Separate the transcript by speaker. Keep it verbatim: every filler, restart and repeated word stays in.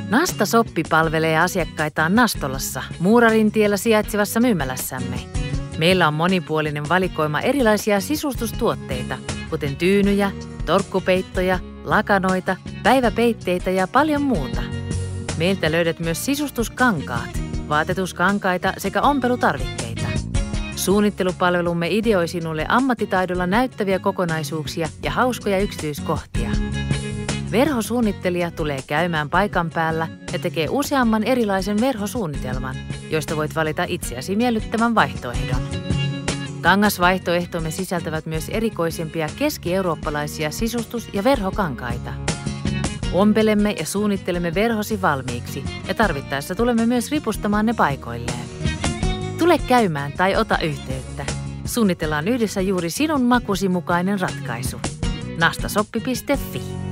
Speaker 1: Nasta Shoppi palvelee asiakkaitaan Nastolassa, Muurarintiellä sijaitsevassa myymälässämme. Meillä on monipuolinen valikoima erilaisia sisustustuotteita, kuten tyynyjä, torkkupeittoja, lakanoita, päiväpeitteitä ja paljon muuta. Meiltä löydät myös sisustuskankaat, vaatetuskankaita sekä ompelutarvikkeita. Suunnittelupalvelumme ideoi sinulle ammattitaidolla näyttäviä kokonaisuuksia ja hauskoja yksityiskohtia. Verhosuunnittelija tulee käymään paikan päällä ja tekee useamman erilaisen verhosuunnitelman, joista voit valita itseäsi miellyttävän vaihtoehdon. Kangasvaihtoehtomme sisältävät myös erikoisempia keski-eurooppalaisia sisustus- ja verhokankaita. Ompelemme ja suunnittelemme verhosi valmiiksi ja tarvittaessa tulemme myös ripustamaan ne paikoilleen. Tule käymään tai ota yhteyttä. Suunnitellaan yhdessä juuri sinun makusi mukainen ratkaisu. nastashoppi piste fi